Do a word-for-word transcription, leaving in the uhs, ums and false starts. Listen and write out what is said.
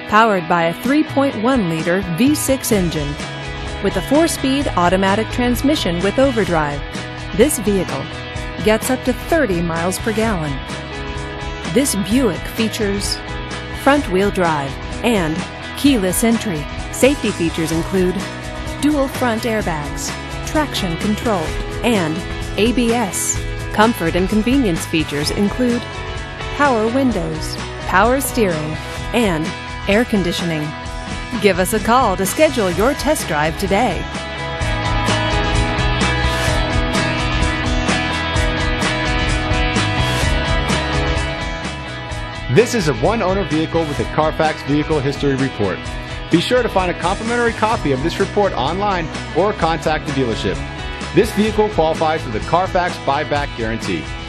powered by a three point one liter V six engine. With a four-speed automatic transmission with overdrive, this vehicle gets up to thirty miles per gallon. This Buick features front-wheel drive and keyless entry. Safety features include dual front airbags, traction control, and A B S. Comfort and convenience features include power windows, power steering, and air conditioning. Give us a call to schedule your test drive today. This is a one-owner vehicle with a Carfax Vehicle History Report. Be sure to find a complimentary copy of this report online or contact the dealership. This vehicle qualifies for the Carfax Buyback Guarantee.